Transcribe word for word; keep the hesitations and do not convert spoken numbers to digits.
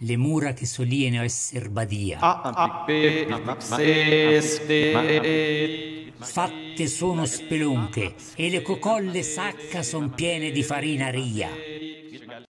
le mura che solieno esser badia. Fatte sono spelunche e le cocolle sacca son piene di farina ria.